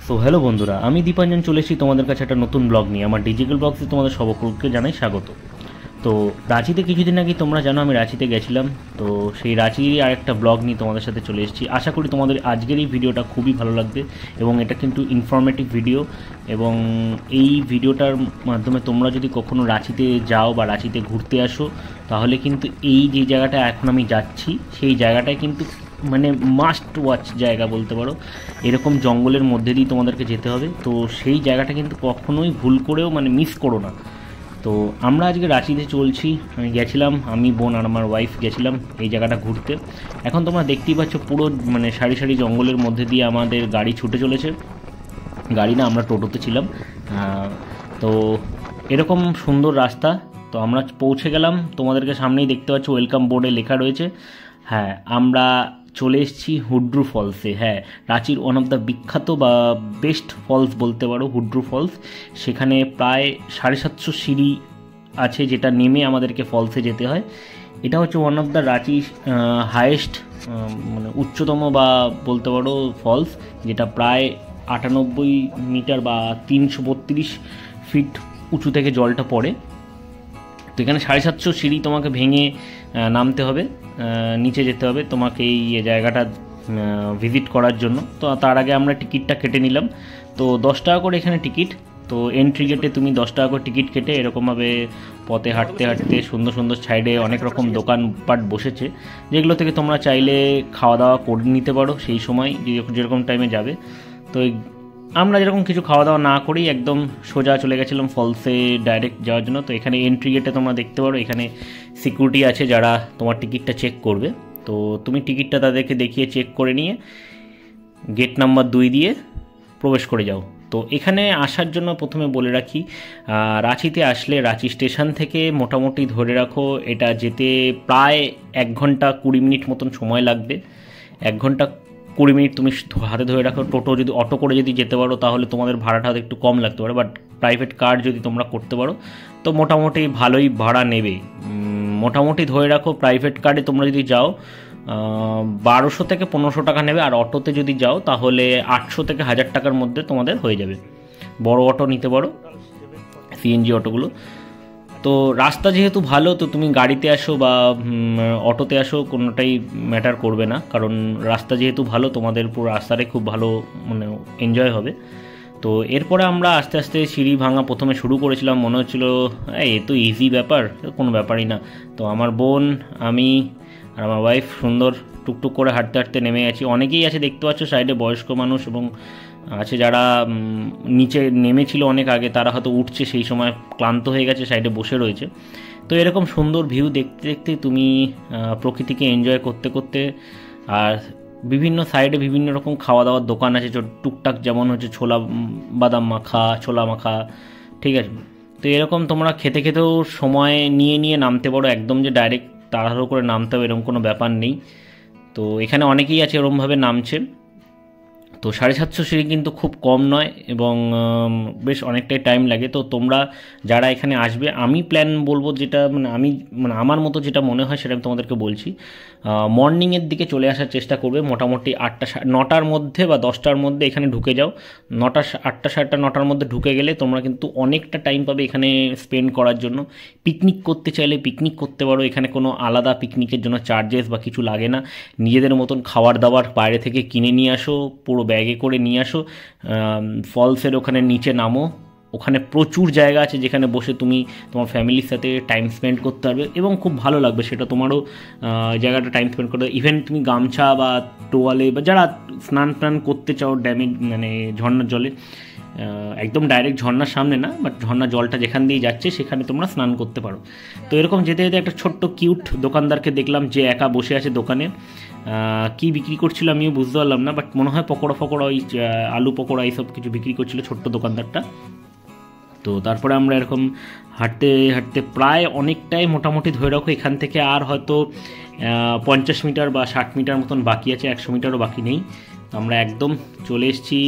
So hello বন্ধুরা, আমি দীপাঞ্জন চলে এসেছি তোমাদের কাছে একটা নতুন ব্লগ নিয়ে। আমার ডিজিটাল ব্লগসে তোমাদের সকলকে জানাই স্বাগত। তো রাঁচিতে কিছুদিন আগে তোমরা জানো আমি রাঁচিতে গেছিলাম। তো সেই রাঁচিরই আরেকটা ব্লগ নিয়ে তোমাদের সাথে চলে এসেছি। আশা করি তোমাদের আজকের এই ভিডিওটা খুবই ভালো লাগবে এবং এটা কিন্তু ইনফরমেটিভ ভিডিও। এবং এই ভিডিওটার মাধ্যমে তোমরা যদি কখনো রাঁচিতে যাও বা রাঁচিতে ঘুরতে আসো, তাহলে কিন্তু এই যে জায়গাটা এখন আমি যাচ্ছি সেই জায়গাটায় কিন্তু মানে মাস্ট ওয়াচ জায়গা বলতে পারো। এরকম জঙ্গলের মধ্যে দিয়ে তোমাদেরকে যেতে হবে। তো সেই জায়গাটা কিন্তু কখনোই ভুল করেও মানে মিস করো না। তো আমরা আজকে রাঁচিতে চলছি, আমি গেছিলাম, আমি বোন আর আমার ওয়াইফ গেছিলাম এই জায়গাটা ঘুরতে। এখন তোমরা দেখতেই পাচ্ছ পুরো মানে সারি সারি জঙ্গলের মধ্যে দিয়ে আমাদের গাড়ি ছুটে চলেছে। গাড়ি না, আমরা টোটোতে ছিলাম। তো এরকম সুন্দর রাস্তা। তো আমরা পৌঁছে গেলাম, তোমাদেরকে সামনেই দেখতে পাচ্ছ ওয়েলকাম বোর্ডে লেখা রয়েছে। হ্যাঁ, আমরা চলে এসেছি হুড্রু ফলসে। হ্যাঁ, রাঁচির ওয়ান অফ দ্য বিখ্যাত বা বেস্ট ফলস বলতে পারো হুড্রু ফলস। সেখানে প্রায় 750 সিঁড়ি আছে, যেটা নেমে আমাদেরকে ফলসে যেতে হয়। এটা হচ্ছে ওয়ান অফ দ্য রাঁচির হায়েস্ট মানে উচ্চতম বা বলতে পারো ফলস, যেটা প্রায় 98 মিটার বা 332 ফিট উঁচু থেকে জলটা পড়ে। তো এখানে 750 সিঁড়ি তোমাকে ভেঙে নামতে হবে, নিচে যেতে হবে তোমাকে এই জায়গাটা ভিজিট করার জন্য। তো তার আগে আমরা টিকিটটা কেটে নিলাম। তো 10 টাকা করে এখানে টিকিট। তো এন্ট্রি গেটে তুমি 10 টাকা করে টিকিট কেটে এরকমভাবে পথে হাঁটতে হাঁটতে সুন্দর সুন্দর সাইডে অনেক রকম দোকানপাট বসেছে, যেগুলো থেকে তোমরা চাইলে খাওয়া দাওয়া করে নিতে পারো সেই সময় যেরকম টাইমে যাবে। তো আমরা যেরকম কিছু খাওয়া দাওয়া না করেই একদম সোজা চলে গেছিলাম ফলসে ডাইরেক্ট যাওয়ার জন্য। তো এখানে এন্ট্রি গেটে তোমরা দেখতে পারো এখানে সিকিউরিটি আছে যারা তোমার টিকিটটা চেক করবে। তো তুমি টিকিটটা তাদেরকে দেখিয়ে চেক করে নিয়ে গেট নাম্বার 2 দিয়ে প্রবেশ করে যাও। তো এখানে আসার জন্য প্রথমে বলে রাখি, রাঁচিতে আসলে রাঁচি স্টেশন থেকে মোটামুটি ধরে রাখো এটা যেতে প্রায় 1 ঘন্টা 20 মিনিট মতন সময় লাগবে। 1 ঘন্টা 20 মিনিট তুমি হাতে ধরে রাখো। টোটো যদি অটো করে যদি যেতে পারো তাহলে তোমাদের ভাড়াটা একটু কম লাগতে পারে, বাট প্রাইভেট কার যদি তোমরা করতে পারো তো মোটামুটি ভালোই ভাড়া নেবে। মোটামুটি ধরে রাখো প্রাইভেট কারে তোমরা যদি যাও 1200 থেকে 1500 টাকা নেবে, আর অটোতে যদি যাও তাহলে 800 থেকে 1000 টাকার মধ্যে তোমাদের হয়ে যাবে। বড় অটো নিতে পারো, সিএনজি অটোগুলো। তো রাস্তা যেহেতু ভালো, তো তুমি গাড়িতে আসো বা অটোতে আসো কোনোটাই ম্যাটার করবে না, কারণ রাস্তা যেহেতু ভালো তোমাদের পুরো রাস্তাটাই খুব ভালো মানে এনজয় হবে। তো এরপরে আমরা আস্তে আস্তে সিঁড়ি ভাঙা প্রথমে শুরু করেছিলাম, মনে হচ্ছিল এ তো ইজি ব্যাপার, কোনো ব্যাপারই না। তো আমার বোন, আমি আর আমার ওয়াইফ সুন্দর টুকটুক করে হাঁটতে হাঁটতে নেমে গেছি। অনেকেই আছে দেখতে পাচ্ছ সাইডে, বয়স্ক মানুষ এবং আছে যারা নিচে নেমেছিল অনেক আগে, তারা হয়তো উঠছে সেই সময় ক্লান্ত হয়ে গেছে, সাইডে বসে রয়েছে। তো এরকম সুন্দর ভিউ দেখতে দেখতে তুমি প্রকৃতিকে এনজয় করতে করতে, আর বিভিন্ন সাইডে বিভিন্ন রকম খাওয়া দাওয়ার দোকান আছে টুকটাক, যেমন হচ্ছে ছোলা বাদাম মাখা, ছোলা মাখা, ঠিক আছে। তো এরকম তোমরা খেতে খেতেও সময় নিয়ে নিয়ে নামতে পারো, একদম যে ডাইরেক্ট তাড়াহুড়ো করে নামতে হবে এরকম কোনো ব্যাপার নেই। তো এখানে অনেকেই আছে এরকমভাবে নামছে। তো 750 সিঁড়ি কিন্তু খুব কম নয় এবং বেশ অনেকটাই টাইম লাগে। তো তোমরা যারা এখানে আসবে, আমি প্ল্যান বলবো যেটা মানে আমার মতো যেটা মনে হয় সেটা আমি তোমাদেরকে বলছি। মর্নিংয়ের দিকে চলে আসার চেষ্টা করবে, মোটামুটি 9টার মধ্যে বা 10টার মধ্যে এখানে ঢুকে যাও। 9টা 8টা 7টা 9টার মধ্যে ঢুকে গেলে তোমরা কিন্তু অনেকটা টাইম পাবে এখানে স্পেন্ড করার জন্য। পিকনিক করতে চাইলে পিকনিক করতে পারো, এখানে কোনো আলাদা পিকনিকের জন্য চার্জেস বা কিছু লাগে না। নিজেদের মতন খাবার দাবার বাইরে থেকে কিনে নিয়ে আসো, পুরো ব্যাগে করে নিয়ে আসো, ফলসের ওখানে নিচে নামো। ওখানে প্রচুর জায়গা আছে যেখানে বসে তুমি তোমার ফ্যামিলির সাথে টাইম স্পেন্ড করতে পারবে এবং খুব ভালো লাগবে সেটা তোমারও জায়গাটা টাইম স্পেন্ড করতে। ইভেন তুমি গামছা বা টোয়ালে বা যারা স্নান টান করতে চাও ড্যামে মানে ঝর্ণার জলে, একদম ডাইরেক্ট ঝর্ণার সামনে না, বাট ঝর্ণার জলটা যেখান দিয়ে যাচ্ছে সেখানে তোমরা স্নান করতে পারো। তো এরকম যেতে যেতে একটা ছোট্ট কিউট দোকানদারকে দেখলাম যে একা বসে আছে দোকানে। কি বিক্রি করছিল আমিও বুঝতে পারলাম না, বাট মনে হয় পকোড়া ফকোড়া, ওই আলু পকোড়া এইসব কিছু বিক্রি করছিল ছোট্ট দোকানদারটা। তো তারপরে আমরা এরকম হাঁটতে হাঁটতে প্রায় অনেকটাই মোটামুটি ধরে রাখো এখান থেকে আর হয়তো 50 মিটার বা 60 মিটার মতন বাকি আছে, 100 মিটারও বাকি নেই। তো আমরা একদম চলে এসেছি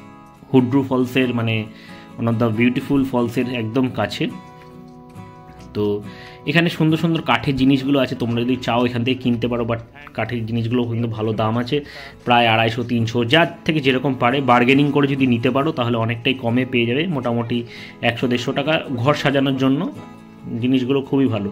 হুড্রু ফলসের মানে ওয়ান অফ দ্য বিউটিফুল ফলসের একদম কাছে। তো এখানে সুন্দর সুন্দর কাঠের জিনিসগুলো আছে, তোমরা যদি চাও এখান থেকে কিনতে পারো, বাট কাঠের জিনিসগুলো কিন্তু ভালো দাম আছে, প্রায় 250-300, যার থেকে যেরকম পারে বার্গেনিং করে যদি নিতে পারো তাহলে অনেকটাই কমে পেয়ে যাবে, মোটামুটি 100-150 টাকা ঘর সাজানোর জন্য জিনিসগুলো খুবই ভালো।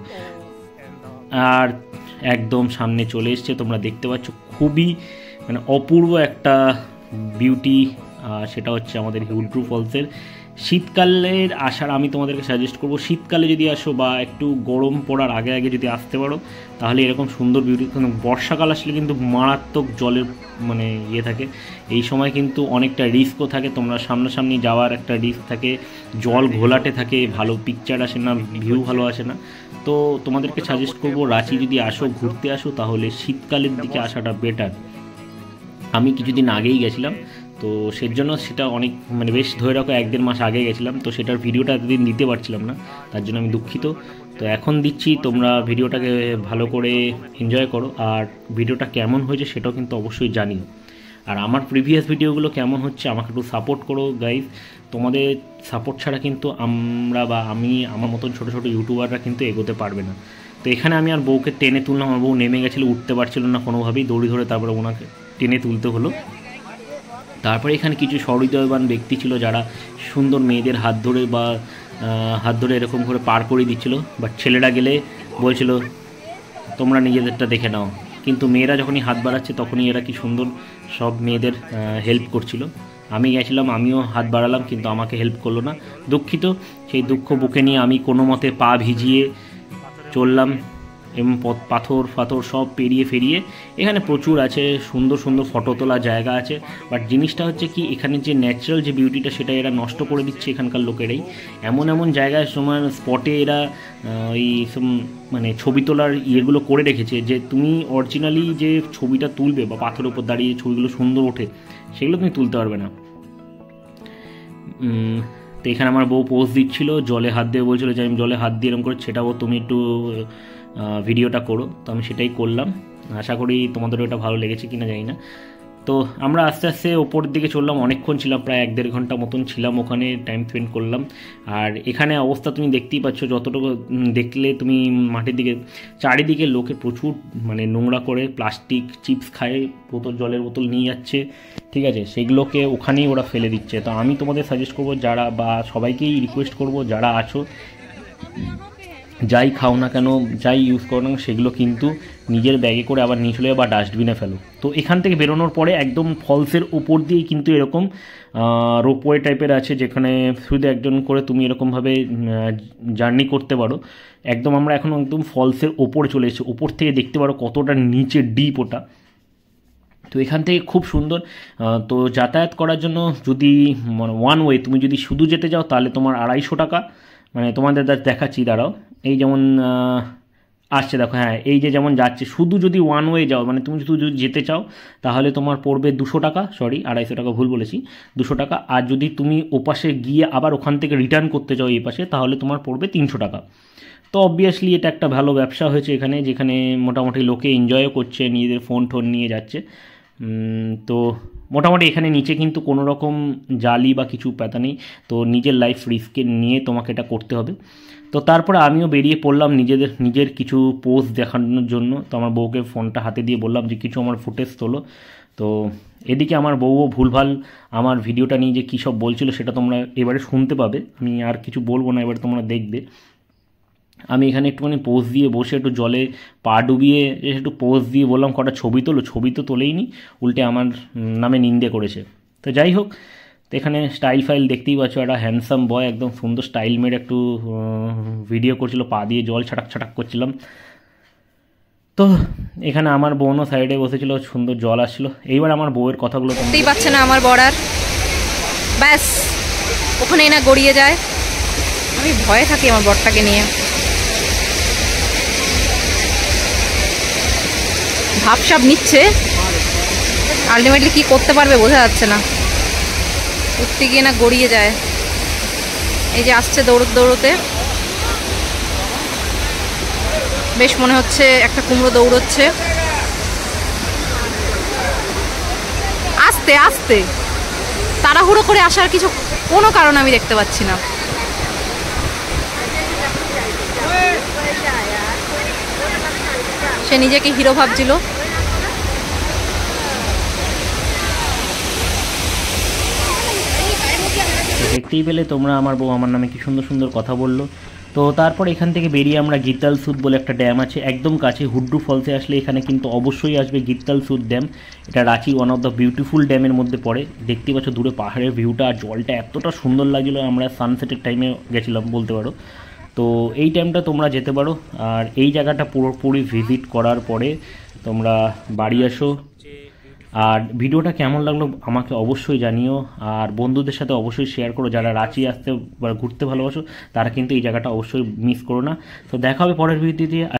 আর একদম সামনে চলে এসছে, তোমরা দেখতে পাচ্ছ খুবই মানে অপূর্ব একটা বিউটি, সেটা হচ্ছে আমাদের হুড্রু ফলসের। শীতকালের আসার আমি তোমাদেরকে সাজেস্ট করবো, শীতকালে যদি আসো বা একটু গরম পড়ার আগে আগে যদি আসতে পারো তাহলে এরকম সুন্দর বিউটি। বর্ষাকাল আসলে কিন্তু মারাত্মক জলের মানে থাকে, এই সময় কিন্তু অনেকটা রিস্কও থাকে, তোমরা সামনাসামনি যাওয়ার একটা রিস্ক থাকে, জল ঘোলাটে থাকে, ভালো পিকচার আসে না, ভিউ ভালো আসে না। তো তোমাদেরকে সাজেস্ট করবো রাঁচি যদি আসো, ঘুরতে আসো, তাহলে শীতকালের দিকে আসাটা বেটার। আমি কিছুদিন আগেই গেছিলাম, তো সেজন্য সেটা অনেক মানে বেশ ধরে রাখো 1-1.5 মাস আগে গেছিলাম, তো সেটার ভিডিওটা এতদিন দিতে পারছিলাম না, তার জন্য আমি দুঃখিত। তো এখন দিচ্ছি, তোমরা ভিডিওটাকে ভালো করে এনজয় করো, আর ভিডিওটা কেমন হয়েছে সেটাও কিন্তু অবশ্যই জানিও। আর আমার প্রিভিয়াস ভিডিওগুলো কেমন হচ্ছে আমাকে একটু সাপোর্ট করো গাইজ, তোমাদের সাপোর্ট ছাড়া কিন্তু আমরা বা আমি আমার মতন ছোটো ছোটো ইউটিউবাররা কিন্তু এগোতে পারবে না। তো এখানে আমি আর বউকে টেনে তুললাম, আমার বউ নেমে গেছিলো, উঠতে পারছিল না কোনোভাবেই, দড়ি ধরে তারপরে ওনাকে টেনে তুলতে হলো। তারপরে এখানে কিছু সহৃদয়বান ব্যক্তি ছিল যারা সুন্দর মেয়েদের হাত ধরে এরকম করে পার করে দিচ্ছিলো, বাট ছেলেরা গেলে বলছিল তোমরা নিজেদেরটা দেখে নাও, কিন্তু মেয়েরা যখনই হাত বাড়াচ্ছে তখনই এরা কি সুন্দর সব মেয়েদের হেল্প করছিল। আমি গেছিলাম, আমিও হাত বাড়ালাম, কিন্তু আমাকে হেল্প করলো না, দুঃখিত। সেই দুঃখ বুকে নিয়ে আমি কোনো মতে পা ভিজিয়ে চললাম, এবং পাথর সব পেরিয়ে ফেরিয়ে এখানে প্রচুর আছে, সুন্দর সুন্দর ফটো তোলার জায়গা আছে, বাট জিনিসটা হচ্ছে কি এখানে যে ন্যাচারাল যে বিউটিটা সেটা এরা নষ্ট করে দিচ্ছে এখানকার লোকেরাই। এমন এমন জায়গায় সময় স্পটে এরা এই মানে ছবি তোলার ইয়েগুলো করে রেখেছে যে তুমি অরিজিনালি যে ছবিটা তুলবে বা পাথরের উপর দাঁড়িয়ে ছবিগুলো সুন্দর ওঠে সেগুলো তুমি তুলতে পারবে না। তো এখানে আমার বউ পোজ দিচ্ছিল, জলে হাত দিয়ে বলছিল যে আমি জলে হাত দিয়ে এরকম করে সেটাও তুমি একটু ভিডিওটা করো, তো আমি সেটাই করলাম। আশা করি তোমাদের ওটা ভালো লেগেছে কিনা জানি না। তো আমরা আস্তে আস্তে ওপরের দিকে চললাম, অনেকক্ষণ ছিলাম, প্রায় 1-1.5 ঘন্টা মতন ছিলাম ওখানে, টাইম স্পেন্ড করলাম। আর এখানে অবস্থা তুমি দেখতেই পাচ্ছ, যতটুকু দেখলে তুমি মাঠের দিকে চারিদিকে লোকে প্রচুর মানে নোংরা করে প্লাস্টিক চিপস খায়, জলের বোতল নিয়ে যাচ্ছে, ঠিক আছে, সেগুলোকে ওখানেই ওরা ফেলে দিচ্ছে। তো আমি তোমাদের সাজেস্ট করবো যারা বা সবাইকেই রিকোয়েস্ট করবো যারা আছো, যাই খাও না কেন, যাই ইউজ করো না সেগুলো কিন্তু নিজের ব্যাগে করে আবার নিয়ে চলে বা ডাস্টবিনে ফেলো। তো এখান থেকে বেরোনোর পরে একদম ফলসের ওপর দিয়েই কিন্তু এরকম রোপওয়ে টাইপের আছে, যেখানে শুধু একজন করে তুমি এরকমভাবে জার্নি করতে পারো। একদম আমরা এখন একদম ফলসের ওপরে চলে এসেছি, ওপর থেকে দেখতে পারো কতটা নিচে ডিপ ওটা। তো এখান থেকে খুব সুন্দর। তো যাতায়াত করার জন্য যদি মানে ওয়ান ওয়ে তুমি যদি শুধু যেতে যাও তাহলে তোমার 250 টাকা, মানে তোমাদের দেখাচ্ছি দাঁড়াও, এই যেমন আসছে দেখো, হ্যাঁ এই যে যেমন যাচ্ছে, শুধু যদি ওয়ান ওয়ে যাও মানে তুমি শুধু যদি যেতে চাও তাহলে তোমার পড়বে 200 টাকা, সরি 250 টাকা ভুল বলেছি, 200 টাকা। আর যদি তুমি ওপাশে গিয়ে আবার ওখান থেকে রিটার্ন করতে চাও এই পাশে তাহলে তোমার পড়বে 300 টাকা। তো অবভিয়াসলি এটা একটা ভালো ব্যবসা হয়েছে এখানে, যেখানে মোটামুটি লোকে এনজয়ও করছে, নিজেদের ফোন নিয়ে যাচ্ছে। তো মোটামুটি এখানে নিচে কিন্তু কোনো রকম জালি বা কিছু পাতা নেই, তো নিজের লাইফ রিস্কে নিয়ে তোমাকে এটা করতে হবে। তো তারপরে আমিও বেরিয়ে পড়লাম নিজের কিছু পোস্ট দেখানোর জন্য। তো আমার বউকে ফোনটা হাতে দিয়ে বললাম যে কিছু আমার ফুটেজ তোলো। তো এদিকে আমার বউও ভুলভাল আমার ভিডিওটা নিয়ে যে কী সব বলছিল সেটা তোমরা এবারে শুনতে পাবে, আমি আর কিছু বলবো না, এবারে তোমরা দেখবে। আমি এখানে একটুখানি পোজ দিয়ে বসে একটু জলে পা ডুবিয়ে একটু পোজ দিয়ে বললাম কটা ছবি তোলো, ছবি তো তোলেইনি, উল্টে আমার নামে নিন্দে করেছে। তো যাই হোক, তো এখানে স্টাইল ফাইল দেখতেই পাচ্ছ, একটা হ্যান্ডসাম বয় একদম সুন্দর স্টাইল মেরে একটু ভিডিও করছিল, পা দিয়ে জল ছাটাক করছিলাম। তো এখানে আমার বোনও সাইডে বসেছিল, সুন্দর জল আসছিল। এইবার আমার বউয়ের কথাগুলো দেখতেই পাচ্ছে না আমার বর্ডার, ব্যাস ওখানেই না গড়িয়ে যায়। আমি ভয়ে থাকি আমার বরটাকে নিয়ে, ভাবসাব নিচ্ছে, আলটিমেটলি কি করতে পারবে বোঝা যাচ্ছে না, উঠতে গিয়ে না গড়িয়ে যায়। এই যে আসছে দৌড়তে, বেশ মনে হচ্ছে একটা কুমড়ো দৌড়চ্ছে, আস্তে আস্তে, তাড়াহুড়ো করে আসার কোনো কারণ আমি দেখতে পাচ্ছি না। সে নিজেকে হিরো ভাবছিল। দেখতেই পেলে তোমরা আমার বউ আমার নামে কি সুন্দর সুন্দর কথা বললো। তো তারপর এখান থেকে বেরিয়ে আমরা গিত্তাল সুদ বলে একটা ড্যাম আছে একদম কাছে, হুড্ডু ফলসে আসলে এখানে কিন্তু অবশ্যই আসবে গিত্তাল সুদ ড্যাম। এটা Ranchi one of the beautiful ড্যামের মধ্যে পড়ে। দেখতেই পাচ্ছ দূরে পাহাড়ের ভিউটা, আর জলটা এতটা সুন্দর লাগছিলো, আমরা সানসেটের টাইমে গেছিলাম বলতে পারো। তো এই টাইমটা তোমরা যেতে পারো। আর এই জায়গাটা পুরোপুরি ভিজিট করার পরে তোমরা বাড়ি আসো। আর ভিডিওটা কেমন লাগলো আমাকে অবশ্যই জানিও, আর বন্ধুদের সাথে অবশ্যই শেয়ার করো। যারা রাঁচি আসতে বা ঘুরতে ভালোবাসো তারা কিন্তু এই জায়গাটা অবশ্যই মিস করো না। তো দেখা হবে পরের ভিডিওতে।